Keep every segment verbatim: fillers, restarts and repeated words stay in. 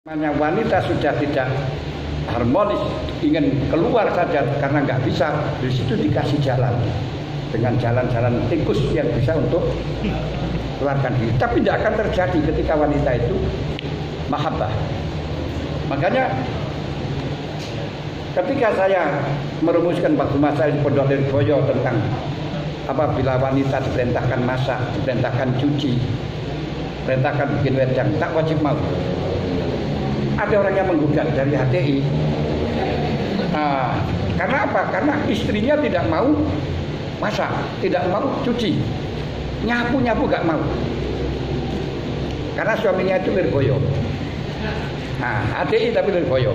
Namanya wanita sudah tidak harmonis, ingin keluar saja karena nggak bisa, di situ dikasih jalan dengan jalan-jalan tikus yang bisa untuk keluarkan diri. Tapi tidak akan terjadi ketika wanita itu mahabbah. Makanya ketika saya merumuskan waktu masa di Pondok Lirboyo tentang apabila wanita diperintahkan masak, diperintahkan cuci, diperintahkan bikin wedang, tak wajib mau. Ada orang yang menggugat dari H T I. Nah, karena apa? Karena istrinya tidak mau masak, tidak mau cuci, nyapu-nyapu gak mau. Karena suaminya itu Lirboyo. Nah, H T I tapi Lirboyo.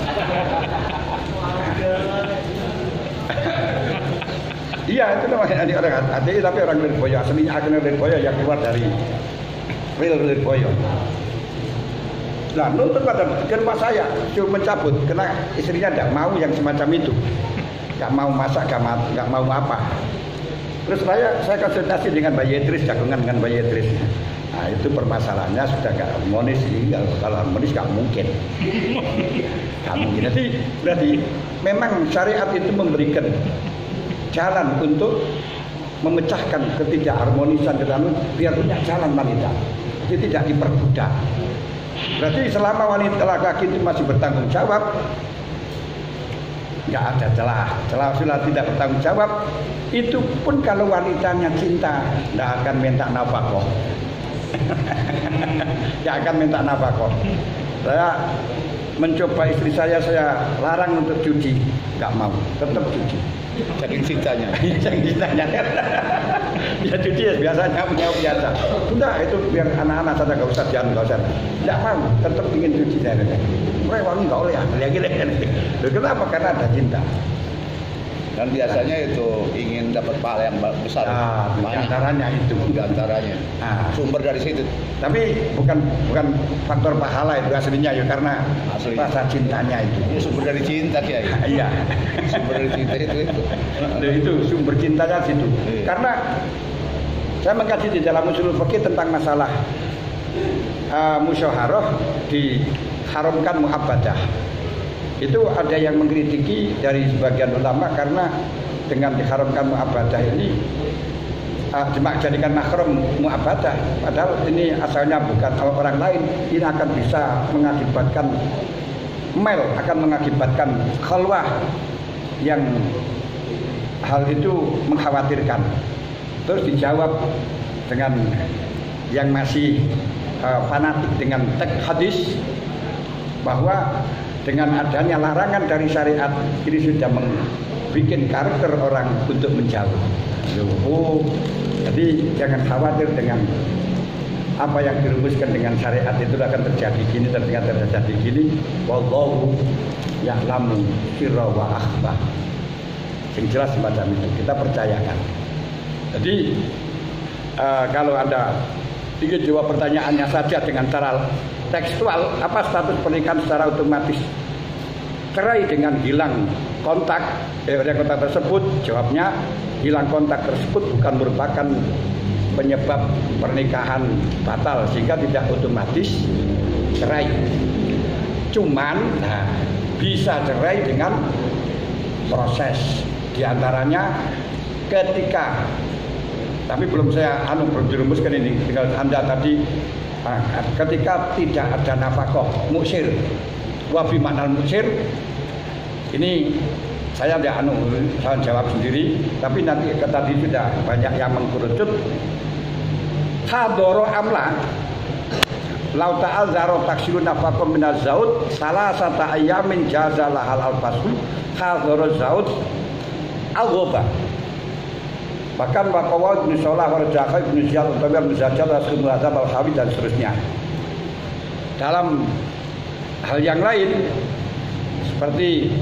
Iya, itu namanya orang H T I tapi orang Lirboyo. Aslinya agen Lirboyo yang keluar dari real Lirboyo. Nah, nuntut pada ke rumah saya, suruh mencabut, karena istrinya tidak mau yang semacam itu, nggak mau masak, nggak mau, nggak mau apa. Terus saya saya konsultasi dengan Mbak Yetris, jagungan dengan Mbak Yetris. Nah, itu permasalahannya sudah nggak harmonis, kalau, kalau harmonis nggak mungkin, nggak mungkin. Jadi berarti memang syariat itu memberikan jalan untuk memecahkan ketidakharmonisan ke dalam, biar punya jalan wanita, jadi tidak diperbudak. Berarti selama wanita laki-laki itu masih bertanggung jawab, nggak ada celah. Celah sudah tidak bertanggung jawab, itu pun kalau wanitanya cinta, nggak akan minta nafkah. Nggak akan minta nafkah. Saya mencoba istri saya, saya larang untuk cuci, nggak mau, tetap cuci. Saking cintanya, saking cintanya. Ya cuci ya biasanya punya biasa. Sudah itu biar anak-anak saja gak usah jangan gak usah. Tidak mau, tetap ingin cuci saya. Mereka wangi nggak oleh ya, lagi lagi. Kenapa? Karena ada cinta. Dan biasanya itu ingin dapat pahala yang besar. Nah, antaranya itu. Antaranya. Nah, sumber dari situ. Tapi bukan bukan faktor pahala itu aslinya ya, karena aslinya. Rasa cintanya itu. Ya, sumber dari cinta ya. Iya. Sumber dari cinta itu itu. Nah, itu sumber cintanya situ. Iya. Karena saya mengkaji di dalam usul fikih tentang masalah uh, musyawarah diharamkan muhabbadah. Itu ada yang mengkritiki dari sebagian ulama karena dengan diharamkan mu'abadah ini uh, jadikan mahram mu'abadah, padahal ini asalnya bukan orang lain, ini akan bisa mengakibatkan mel, akan mengakibatkan khalwah yang hal itu mengkhawatirkan. Terus dijawab dengan yang masih uh, fanatik dengan teks hadis bahwa dengan adanya larangan dari syariat ini sudah membuat karakter orang untuk menjauh. Oh, jadi jangan khawatir dengan apa yang dirumuskan dengan syariat itu akan terjadi gini, ternyata terjadi gini. Wallahu ya'lamu sirra wa akhfa. Yang jelas semacam itu kita percayakan. Jadi uh, kalau ada ingin jawab pertanyaannya saja dengan cara tekstual, apa status pernikahan secara otomatis cerai dengan hilang kontak eh, kontak tersebut? Jawabnya, hilang kontak tersebut bukan merupakan penyebab pernikahan batal sehingga tidak otomatis cerai. Cuman nah, bisa cerai dengan proses, diantaranya ketika, tapi belum saya anu belum dirumuskan ini, tinggal Anda tadi. Nah, ketika tidak ada nafkah muksir, wabi makna muksir, ini saya tidak anu, saya jawab sendiri, tapi nanti tadi sudah banyak yang mengkerucut. Hadoro amla, lau ta'al zaro taksiru nafkah minaz zaud, salah satu ayamin jazalah hal al-fasl, hadoro zaud al-ghoba. Bahkan Waqawal bin Sholah Warjaka bin Ziyad Utabir bin Zajjal Rasul Mu'adzab Al-Hawi dan seterusnya. Dalam hal yang lain seperti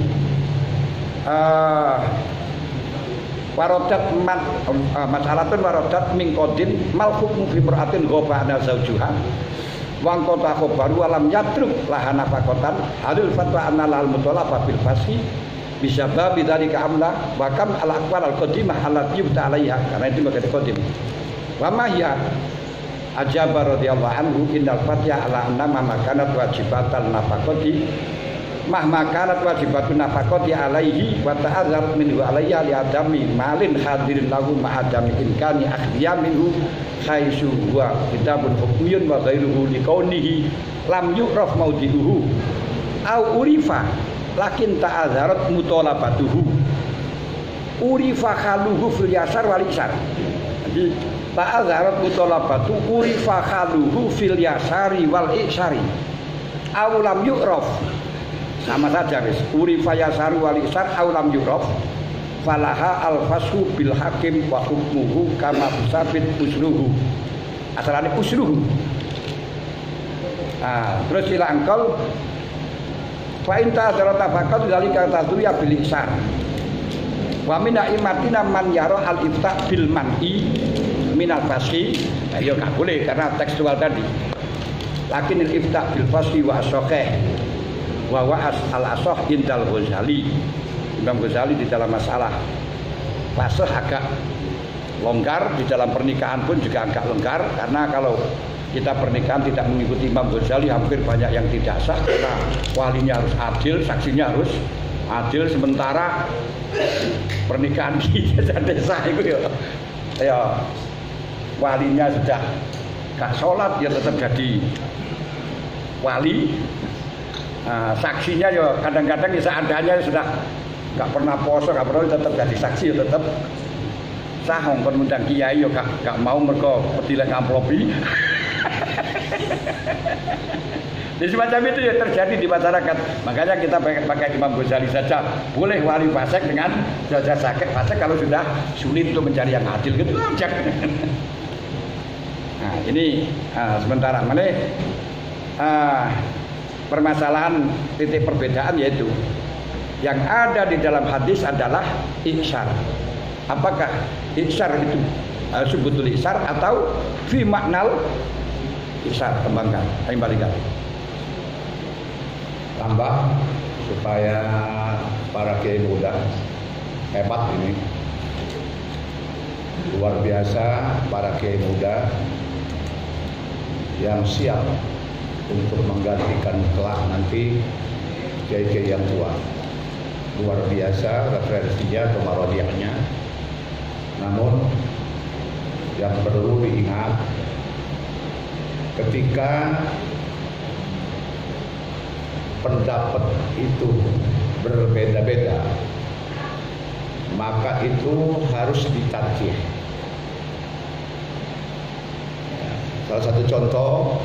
uh, warodat mat, uh, masalatun warodat min qadin mal hukmu fi mar'atin ghoba ana zawjuha wa qata khabaru alam yatruk lahana faqatan halil fatwa anna al mutalafa bil fasi bisa babi dari keamla bahkan al akwal al qadimah alat yubta alaiha, karena itu bagian qadim wa mahya ajaba radhiyallahu anhu innal fatya ala anna ma makanat wajibatal nafaqati mahma kanat wajibatun nafaqati alaihi wa ta'azzar minhu alayya li adami malin hadirin lahu ma adami imkani akhdiya minhu khaisu wa kitabun hukmiyun wa ghairuhu li kaunihi lam yu'raf maudihu au urifa lakin ta'azzarat mutalabatuhu urifa khaluhu fil yasar wal isar. Jadi ta'azzarat mutalabatu urifa khaluhu fil yasari wal isari au lam yu'raf, sama saja wis urifa yasaru wal isar au lam yu'raf falaha al-fashu bil hakim wa hukmuhu kama sabit usluhu, asalane usluhu. Ah, terus ila angkol fa inta darata faqat zalika tadriya bil isar wa min aimatina man yara al ifta bil man'i min al fashi. Nah, ya enggak boleh karena tekstual tadi. Lakin al ifta bil fashi wa asaqeh wa wa al asah indal Ghazali. Imam Ghazali di dalam masalah fasih agak longgar, di dalam pernikahan pun juga agak longgar, karena kalau kita pernikahan tidak mengikuti Imam Ghazali hampir banyak yang tidak sah karena walinya harus adil, saksinya harus adil, sementara pernikahan kita desa itu ya, ya walinya sudah gak sholat ya tetap jadi wali, nah, saksinya ya kadang-kadang ya seadanya sudah gak pernah poso, gak pernah tetap jadi saksi ya tetap sah. Kon ngundang kiai ya gak, gak mau mergo pedilek amplopi. Jadi semacam itu ya terjadi di masyarakat. Makanya kita pakai Imam Ghazali saja. Boleh wali fasik dengan saja sakit fasik kalau sudah sulit untuk mencari yang adil gitu aja. Nah ini uh, sementara mana uh, permasalahan titik perbedaan yaitu yang ada di dalam hadis adalah iksar. Apakah iksar itu uh, sebutul iksar atau fi maknal iksar? Kembangkan, ayo balikan. Tambah supaya para kiai muda hebat ini, luar biasa para kiai muda yang siap untuk menggantikan kelak nanti kiai-kiai yang tua. Luar biasa referensinya atau marodiahnya. Namun yang perlu diingat, ketika pendapat itu berbeda-beda, maka itu harus ditarjih. Salah satu contoh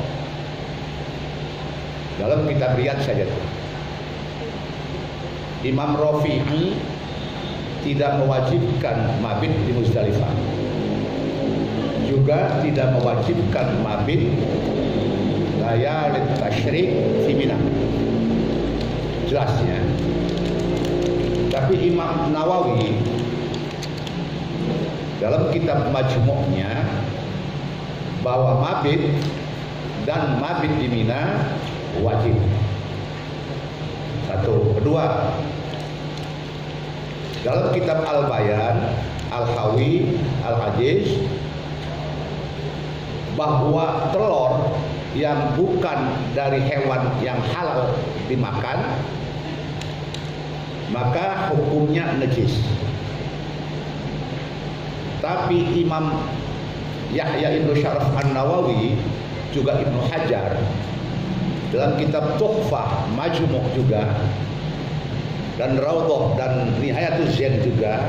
dalam kitab Riyadh saja, Imam Rafi'i tidak mewajibkan mabit di Muzdalifah, juga tidak mewajibkan mabit layalit tasyrik di Mina. Jelasnya. Tapi Imam Nawawi dalam kitab Majmu'nya bahwa mabit dan mabit di Mina wajib. Satu. Kedua, dalam kitab Al-Bayan, Al-Hawi, Al-Ajiz, bahwa telur yang bukan dari hewan yang halal dimakan, maka hukumnya najis. Tapi Imam Yahya Ibnu Syaraf An-Nawawi juga Ibnu Hajar dalam kitab Tuhfah Majmu' juga, dan Raudhah dan Nihayatul Zain juga,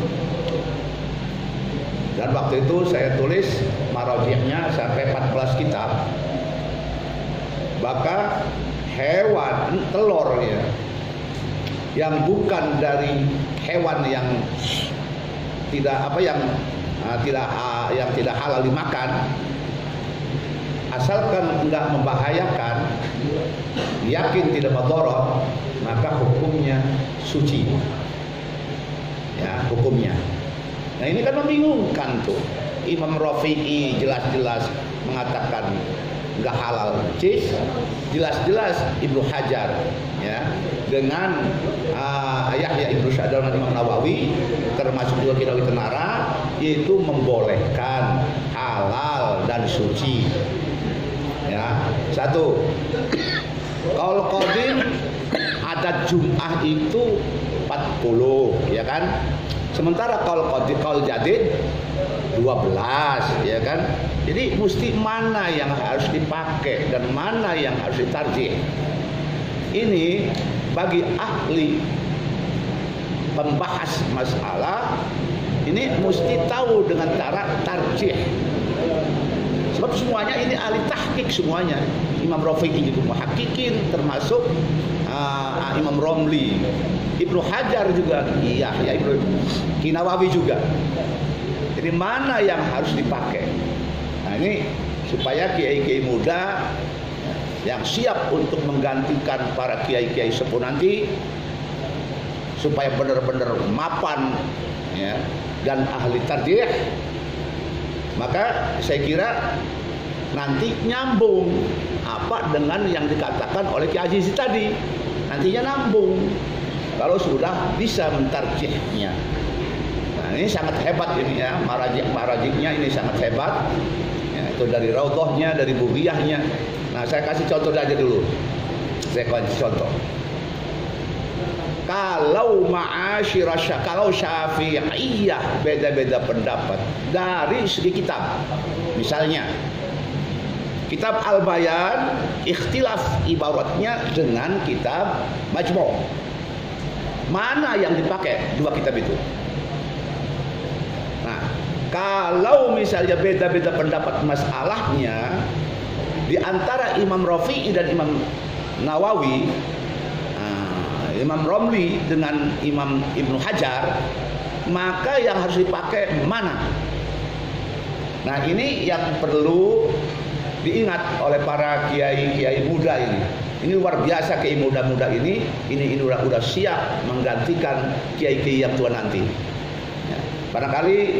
dan waktu itu saya tulis marajihnya sampai empat belas kitab. Maka hewan telur ya, yang bukan dari hewan yang tidak apa yang uh, tidak uh, yang tidak halal dimakan, asalkan enggak membahayakan, yakin tidak madarat, maka hukumnya suci. Ya, hukumnya. Nah, ini kan membingungkan tuh. Imam Rafi'i jelas-jelas mengatakan enggak halal najis, jelas-jelas Ibnu Hajar ya dengan uh, Yahya Ibnu Syadal dan Imam Nawawi termasuk juga Kidawi Tenara yaitu membolehkan, halal dan suci. Ya, satu. Qaul qadim adat Jum'ah itu empat puluh, ya kan? Sementara qaul qadim qaul jadid dua belas, ya kan? Jadi mesti mana yang harus dipakai dan mana yang harus ditarjih. Ini bagi ahli pembahas masalah ini mesti tahu dengan cara tarjih. Sebab semuanya ini ahli tahqiq semuanya. Imam Rafi'i itu muhaqqiqin, termasuk uh, Imam Romli, Ibnu Hajar juga, iya, ya Ibnu Nawawi juga. Jadi mana yang harus dipakai? Nah ini supaya kiai-kiai muda yang siap untuk menggantikan para kiai-kiai sepuh nanti supaya benar-benar mapan, ya, dan ahli tarjih, maka saya kira nanti nyambung apa dengan yang dikatakan oleh Ki Azizi tadi, nantinya nambung kalau sudah bisa mentarjihnya. Nah ini sangat hebat ini ya, marajik-marajiknya ini sangat hebat ya, itu dari raudhahnya, dari bughiyahnya. Nah saya kasih contoh aja dulu, saya kasih contoh. Kalau ma'asyirah, kalau Syafi'iyah beda-beda pendapat dari segi kitab. Misalnya kitab Al-Bayan ikhtilaf ibaratnya dengan kitab Majmu'. Mana yang dipakai dua kitab itu? Nah, kalau misalnya beda-beda pendapat masalahnya di antara Imam Rafi'i dan Imam Nawawi, Imam Romli dengan Imam Ibnu Hajar, maka yang harus dipakai mana? Nah ini yang perlu diingat oleh para kiai-kiai muda ini. Ini luar biasa kiai muda-muda ini. Ini ini udah, udah siap menggantikan kiai-kiai yang tua nanti. Ya, barangkali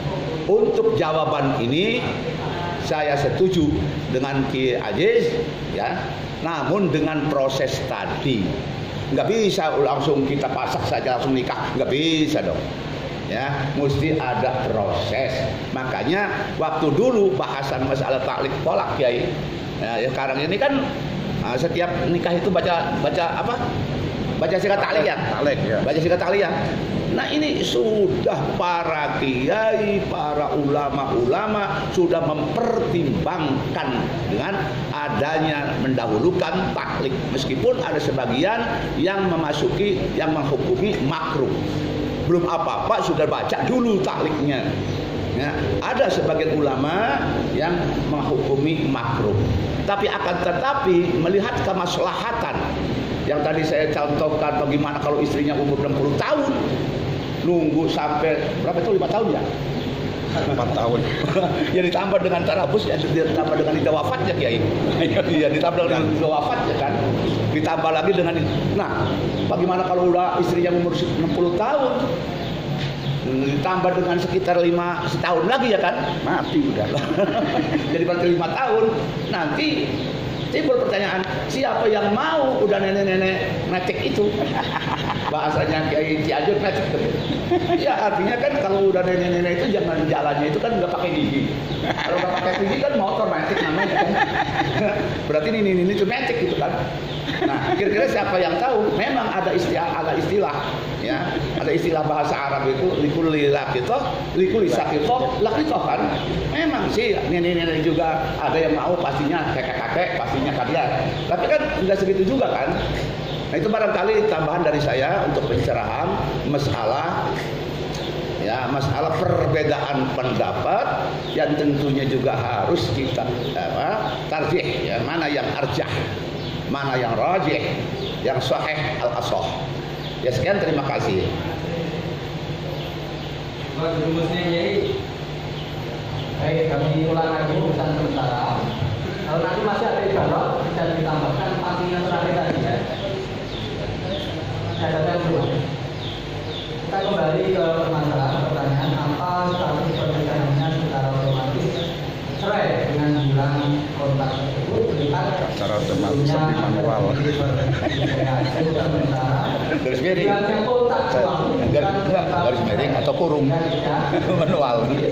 untuk jawaban ini saya setuju dengan Ki Aziz, ya. Namun dengan proses tadi. Nggak bisa langsung kita pasak saja langsung nikah, nggak bisa dong, ya mesti ada proses. Makanya waktu dulu bahasan masalah taklik tolak kiai, ya, ya sekarang ini kan uh, setiap nikah itu baca baca apa baca sikat taklik ya, ya. baca sikat taklik ya. Nah ini sudah para kiai, para ulama-ulama sudah mempertimbangkan dengan adanya mendahulukan taklik, meskipun ada sebagian yang memasuki, yang menghukumi makruh. Belum apa-apa sudah baca dulu takliknya. Ya, ada sebagian ulama yang menghukumi makruh. Tapi akan tetapi melihat kemaslahatan yang tadi saya contohkan, bagaimana kalau istrinya umur enam puluh tahun, nunggu sampai berapa itu, lima tahun ya? empat tahun. Ya ditambah dengan tarabus, ya ditambah dengan ida wafatnya kiai. Iya ditambah dengan ida wafatnya kan. Ditambah lagi dengan, nah bagaimana kalau udah istrinya umur enam puluh tahun, ditambah dengan sekitar lima setahun lagi ya kan, mati udah. Jadi berarti lima tahun. Nanti timbul pertanyaan, siapa yang mau udah nenek-nenek metik itu? Bahasanya Kiai Cianjur metik. Ya artinya kan kalau udah nenek-nenek itu jangan jalannya itu kan nggak pakai gigi. Kalau nggak pakai gigi kan motor metik namanya kan. Berarti ini ini itu metik gitu kan. Nah kira-kira siapa yang tahu? Memang ada istilah, ada istilah, ya ada istilah bahasa Arab itu likuli lakitoh, likuli sakitoh, lakitoh kan. Memang sih nenek-nenek juga ada yang mau, pastinya kakek-kakek, pastinya kalian. Tapi kan nggak segitu juga kan. Nah itu barangkali tambahan dari saya untuk pencerahan masalah, ya masalah perbedaan pendapat yang tentunya juga harus kita apa, tarjih, ya mana yang arjah, mana yang rajih, yang sahih al-ashah. Ya sekian, terima kasih. Baik, kami ulang lagi urusan sementara. Kalau nanti masih ada ibarat bisa ditambahkan panggilan terakhir tadi ya. Saya katakan dulu. Kita kembali ke permasalahan pertanyaan, apa status pernikahannya secara otomatis cerai dengan bilang kontak tersebut, melihat secara otomatis lebih manual. Garis miring. Garis, garis miring atau kurung. Manual.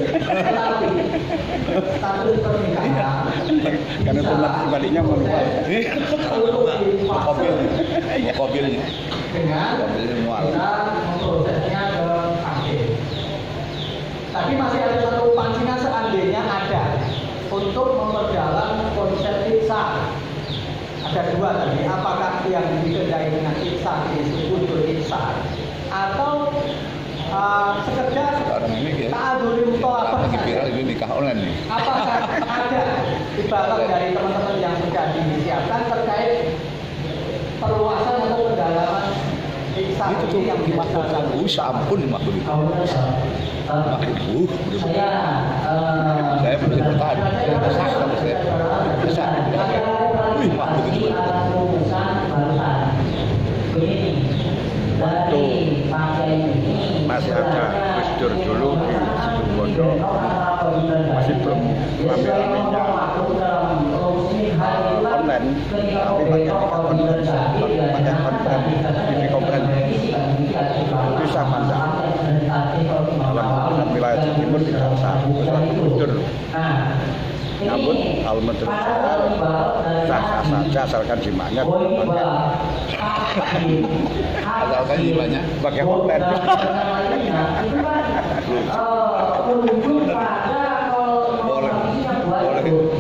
Karena pernah sebaliknya manual. Mobil, mobilnya. Dengan kita memprosesnya ke akhir. Tapi masih ada satu pancingan seandainya ada untuk memperdalam konsep ihsan. Ada dua tadi, apakah yang ditandai dengan ihsan disebut ihsan atau uh, sekedar ta'aduri mutolabah saja. Ini nikah online nih. Apakah ada ibarat dari teman-teman yang sudah disiapkan terkait perluasan atau pendalaman ihsan Itu tuh yang dimaksudkan. Uh, sampun dimaksud itu. Makin uh, saya uh, saya belum bertahan. Saya kesas sama saya. Kesas. Wih, maksud itu. Waktu masih ada Gus Dur dulu di Situbondo, masih belum rame-ramenya online, tapi banyak konferensi, banyak konferensi, T V konferensi. Bisa pandang. Dalam wilayah Jawa Timur tidak usah Gus Dur. Namun hal menurut saya sah-sah saja asalkan jimatnya asalkan jimatnya pakai online. Boleh, boleh.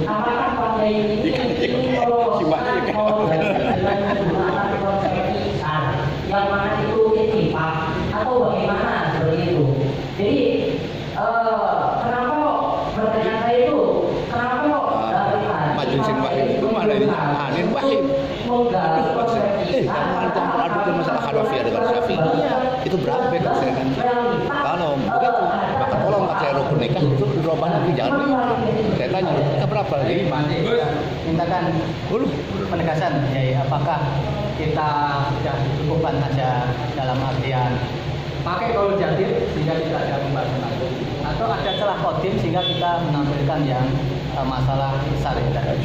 Yang mana itu sifat atau bagaimana seperti itu. Jadi uh, kenapa pertanyaan saya itu kenapa kok Majlisin Wahid itu mana ini? Anin Wahid. Eh, kalau campur aduk masalah Hanafiyah dengan Syafi'i, itu berapa kan saya kan? Kalau begitu, maka tolong saya rukun nikah itu dirubah nanti jangan. Saya tanya, kita berapa? Jadi mintakan dulu penegasan, ya, apakah kita sudah cukupkan saja dalam artian pakai kaul jadid sehingga tidak ada pembahasan lagi, atau ada celah kodim sehingga kita menampilkan yang uh, masalah syar'i tadi.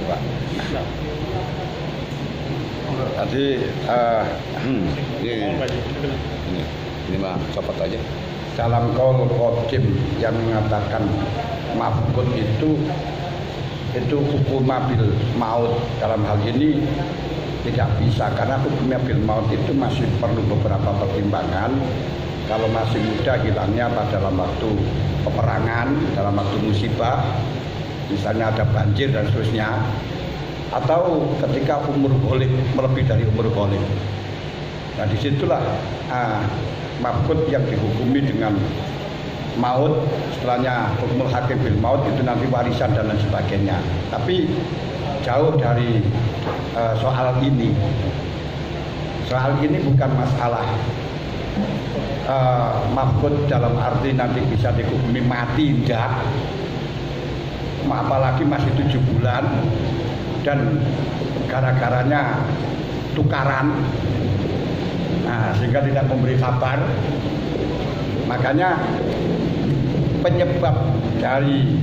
Tadi uh, hmm, ini, ini, ini mah copot aja. Dalam kaul kodim yang mengatakan mafkud itu itu hukum bil maut, dalam hal ini tidak bisa karena hukumnya bil maut itu masih perlu beberapa pertimbangan. Kalau masih muda hilangnya pada dalam waktu peperangan, dalam waktu musibah, misalnya ada banjir dan seterusnya, atau ketika umur boleh melebihi dari umur boleh. Nah disitulah ah, mafkud yang dihukumi dengan maut, setelahnya hukum hakim bil maut itu nanti warisan dan lain sebagainya. Tapi jauh dari uh, soal ini. Soal ini bukan masalah uh, mafkud dalam arti nanti bisa dihukumi mati, enggak. Apalagi masih tujuh bulan dan gara-garanya tukaran, nah, sehingga tidak memberi kabar. Makanya penyebab dari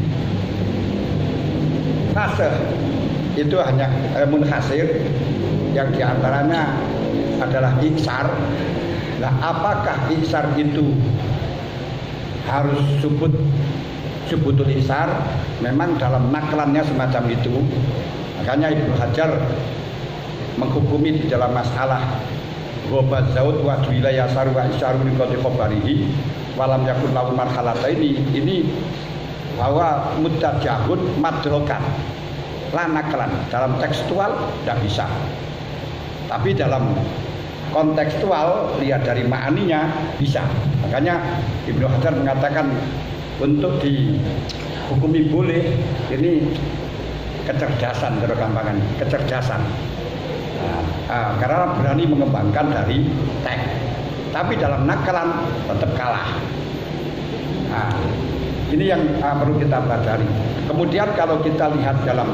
fase itu hanya eh, munhasir, yang diantaranya adalah iksar. Nah, apakah iksar itu harus subut subutul iksar? Memang dalam naklannya semacam itu. Makanya Ibnu Hajar menghukumi di dalam masalah Ghoba zaud wa wilayah saru wa isyaru li qadhi khabarihi walam yakun lahu marhalataini, ini bahwa mutajahud madrokat lanaklan dalam tekstual tidak bisa, tapi dalam kontekstual lihat dari ma'aninya bisa. Makanya Ibnu Hajar mengatakan untuk dihukumi boleh ini kecerdasan, tergampangan kecerdasan. Nah, uh, karena berani mengembangkan dari teks, tapi dalam nakalan tetap kalah. Nah, ini yang uh, perlu kita pelajari. Kemudian kalau kita lihat dalam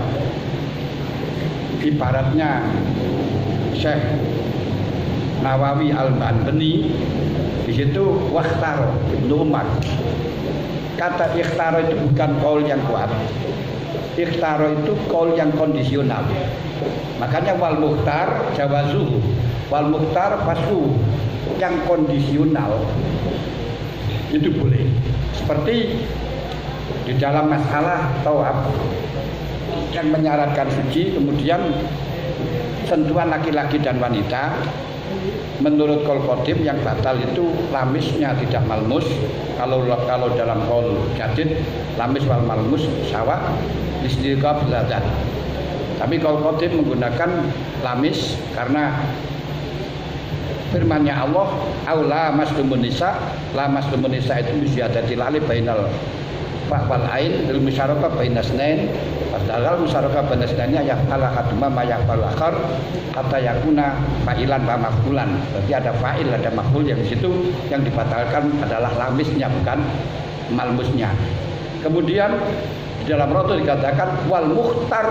ibaratnya Syekh Nawawi Al-Banbani, di situ wakhtaro Ibnu Umar. Kata ikhtaro itu bukan kaul yang kuat. Ikhtaro itu kaul yang kondisional. Makanya wal mukhtar jawazuhu, wal mukhtar fashu, yang kondisional itu boleh. Seperti di dalam masalah tawaf yang menyaratkan suci, kemudian sentuhan laki-laki dan wanita, menurut qaul qadim yang batal itu lamisnya tidak malmus. Kalau kalau dalam qaul jadid lamis wal malmus sawa istiqa bil ladzat. Tapi qaul qadim menggunakan lamis karena firman-Nya Allah, aula masdumun nisa, la masdumun nisa itu bisyadatil alif bainal fa wal ain bil musyarakah bainas nain. Padahal musyarakah bainas nain ya ala haduma ma yaqal akhar hatta yakuna fa'ilan wa maf'ulan. Berarti ada fa'il, ada maf'ul, yang di situ yang dibatalkan adalah lamisnya bukan malmusnya. Kemudian di dalam roto dikatakan wal mukhtar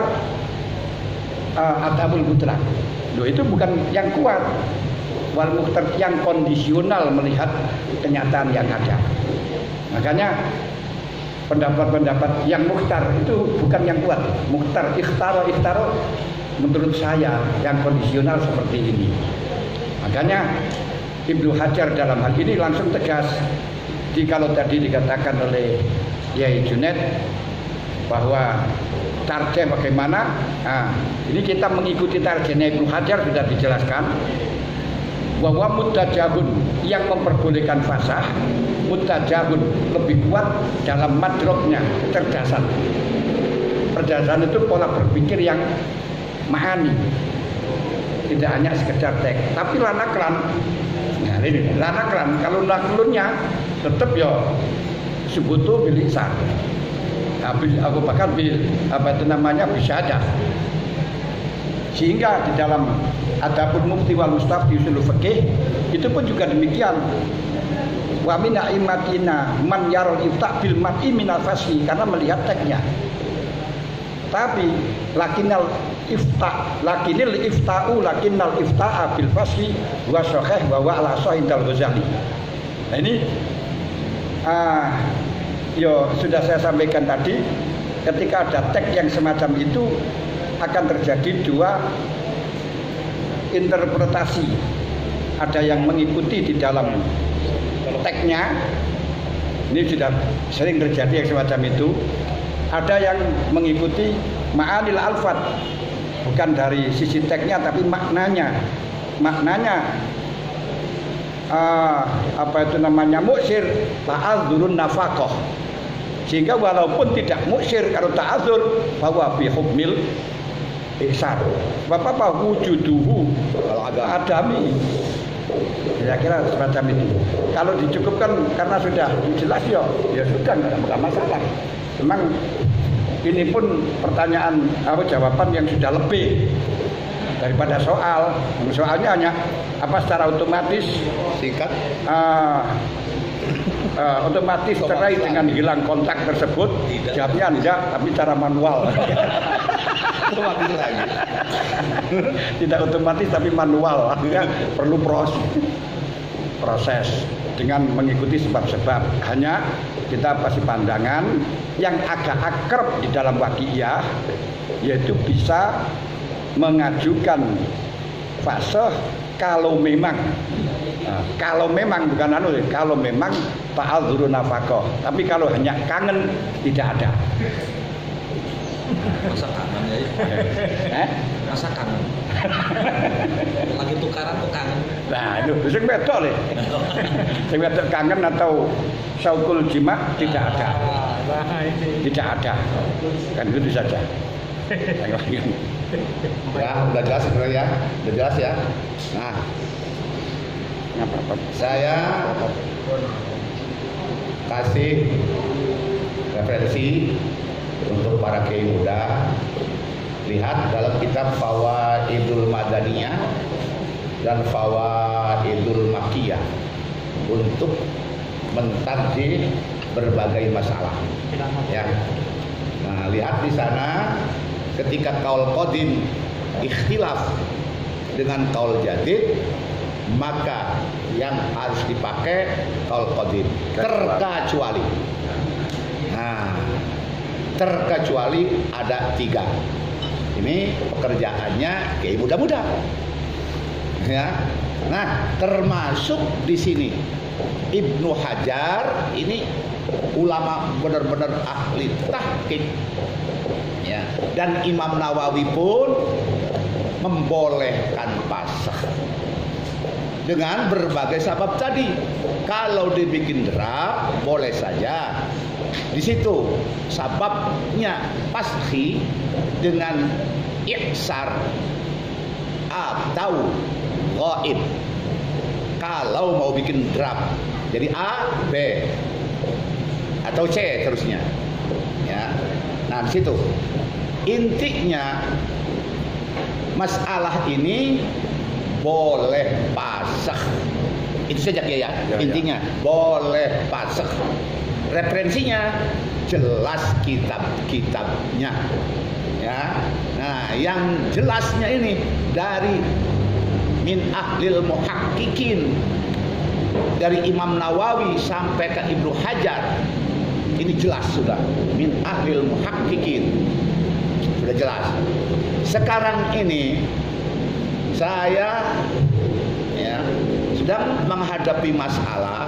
uh, adamul mutlak. Loh, itu bukan yang kuat. Wal mukhtar yang kondisional melihat kenyataan yang ada. Makanya pendapat-pendapat yang mukhtar itu bukan yang kuat. Mukhtar ikhtaro ikhtaro menurut saya yang kondisional seperti ini. Makanya Ibnu Hajar dalam hal ini langsung tegas. Di kalau tadi dikatakan oleh Yai Junaid bahwa tarjih bagaimana? Nah, ini kita mengikuti tarjihnya Ibnu Hajar sudah dijelaskan. Bahwa mutajahun yang memperbolehkan fasah, mutajahun lebih kuat dalam madroknya, kecerdasan. Kecerdasan itu pola berpikir yang mahani, tidak hanya sekedar teks, tapi lanaklan. Nah, ini lanaklan. Kalau naklunnya tetap ya sebutu bilisan. Habis aku bahkan bil apa itu namanya bisyadah. Sehingga di dalam Adabul Mufti wal Mustafti usul fikih itu pun juga demikian. Wa min aimatina man yarul ifta bil mat'i minal fasli, karena melihat teksnya. Tapi lakinal ifta lakinil ifta'u lakinnal ifta'a bil fasli wa sahih wa wa ala sahihil Ghazali. Nah ini ah yo sudah saya sampaikan tadi, ketika ada teks yang semacam itu akan terjadi dua interpretasi. Ada yang mengikuti di dalam teksnya, ini sudah sering terjadi yang semacam itu. Ada yang mengikuti ma'anil alfat, bukan dari sisi teksnya tapi maknanya. Maknanya uh, apa itu namanya muksir, ta'adzurun nafaqah. Sehingga walaupun tidak muksir kalau ta'adzur bahwa bi hukmil ihsan. Bapak apa wujuduhu kalau agak adami. Kira-kira semacam itu. Kalau dicukupkan karena sudah jelas ya, ya sudah nggak ada masalah. Memang ini pun pertanyaan apa jawaban yang sudah lebih daripada soal. Soalnya hanya apa secara otomatis singkat uh, uh, otomatis cerai dengan hilang kontak tersebut. Jawabnya enggak, tapi cara manual. Otomatis lagi. Tidak otomatis tapi manual, ya, perlu proses proses dengan mengikuti sebab-sebab. Hanya kita kasih pandangan yang agak akrab di dalam waqiah, yaitu bisa mengajukan fasih kalau memang nah, kalau memang bukan anu, kalau memang ta'adzurun nafaqah. Tapi kalau hanya kangen tidak ada. Masa kangen ya? Eh? Masa kangen? Lagi tukaran tuh kangen. Nah itu sing wedok le. Sing wedok kangen atau saukul jima tidak ada. Tidak ada. Kan itu saja. Ya, udah jelas sebenarnya ya. Udah jelas ya. Nah, apa-apa. saya kasih referensi untuk para kiai muda. Lihat dalam kitab Fawaidul Madaniyah dan Fawaidul Makkiyah untuk mentarjih berbagai masalah. Ya. Nah, lihat di sana ketika kaul qadim ikhtilaf dengan kaul jadid, maka yang harus dipakai kaul qadim terkecuali. Nah, terkecuali ada tiga. Ini pekerjaannya kayak muda-muda. Ya. Nah, termasuk di sini Ibnu Hajar ini ulama benar-benar ahli tahqiq. Ya. Dan Imam Nawawi pun membolehkan pasakh dengan berbagai sebab tadi. Kalau dibikin draft boleh saja. Di situ sebabnya paskhi dengan iksar atau ghaib. Kalau mau bikin draft, jadi A, B atau C terusnya. Ya. Nah, di situ intinya masalah ini boleh pasakh. Itu saja ya, ya intinya ya. Boleh pasakh. Referensinya jelas kitab-kitabnya. Ya. Nah, yang jelasnya ini dari min ahlil muhaqqiqin, dari Imam Nawawi sampai ke Ibnu Hajar. Ini jelas sudah min ahlil muhaqqiqin. Sudah jelas. Sekarang ini saya ya sedang menghadapi masalah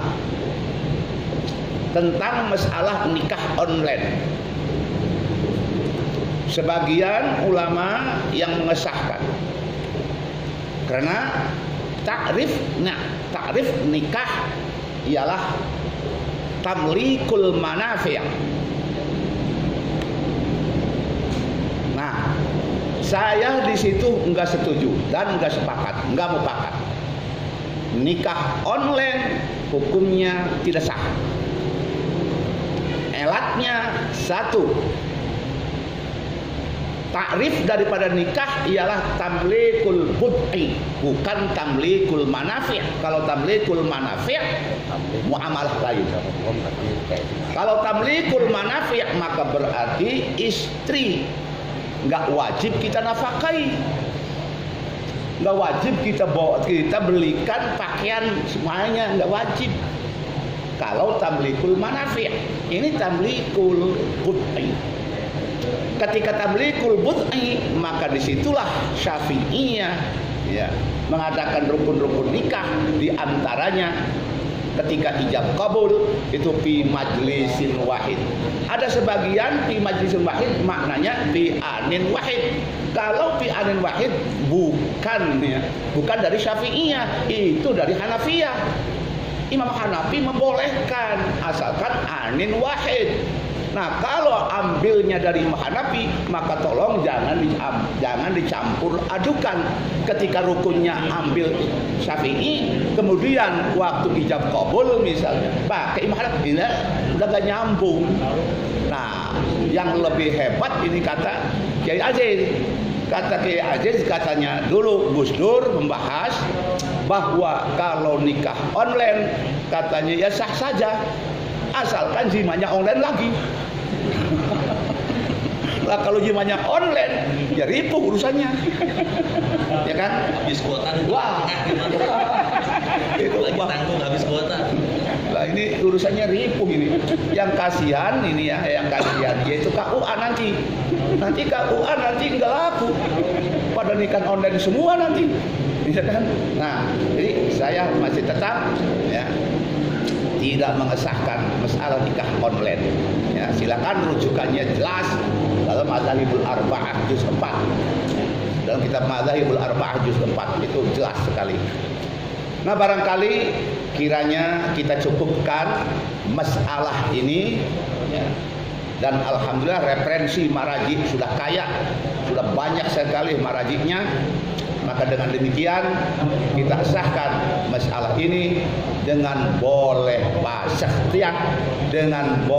tentang masalah nikah online. Sebagian ulama yang mengesahkan karena takrif, nah takrif nikah ialah tamlikul manafi'. Nah, saya di situ enggak setuju dan enggak sepakat, enggak mau pakat. Nikah online hukumnya tidak sah. Elatnya satu, takrif daripada nikah ialah tamlikul bud'i, bukan tamlikul manafi'. Kalau tamlikul manafi' muamalah lain. Kalau tamlikul manafi' maka berarti istri nggak wajib kita nafkahi, nggak wajib kita bawa, kita belikan pakaian semuanya, nggak wajib. Kalau tamlikul manafi', ini tamlikul bud'i. Ketika tamlikul bud'i, maka disitulah Syafi'iyah ya mengadakan rukun-rukun nikah, di antaranya ketika ijab kabul itu fi majlisin wahid. Ada sebagian fi majlisin wahid maknanya fi anin wahid. Kalau fi anin wahid bukan ya, bukan dari Syafi'iyah, itu dari Hanafiyah. Imam Hanafi membolehkan asalkan anin wahid. Nah, kalau ambilnya dari Imam Hanafi, maka tolong jangan dicam, jangan dicampur adukan. Ketika rukunnya ambil Syafi'i, kemudian waktu ijab kabul misalnya pakai Imam Hanafi, ini udah gak nyambung. Nah, yang lebih hebat ini kata Kiai Aziz. Kata Kiai Aziz, katanya dulu Gus Dur membahas bahwa kalau nikah online katanya ya sah saja asalkan jimanya online lagi. Lah kalau jimanya online ya ripuh urusannya. Ya kan? Habis kuota. Wah. Itu lagi tanggung habis kuota. Lah ini urusannya ripuh ini. Yang kasihan ini ya, yang kasihan yaitu K U A nanti. Nanti K U A nanti enggak laku. Pada nikah online semua nanti. Ya kan? Nah, jadi saya masih tetap ya tidak mengesahkan masalah nikah online. Ya, silakan rujukannya jelas dalam Madzhabul Arba'ah juz empat. Dalam kitab Madzhabul Arba'ah juz empat itu jelas sekali. Nah, barangkali kiranya kita cukupkan masalah ini ya. Dan alhamdulillah referensi maraji sudah kaya, sudah banyak sekali marajiknya. Maka dengan demikian kita sahkan masalah ini dengan boleh pasakh, dengan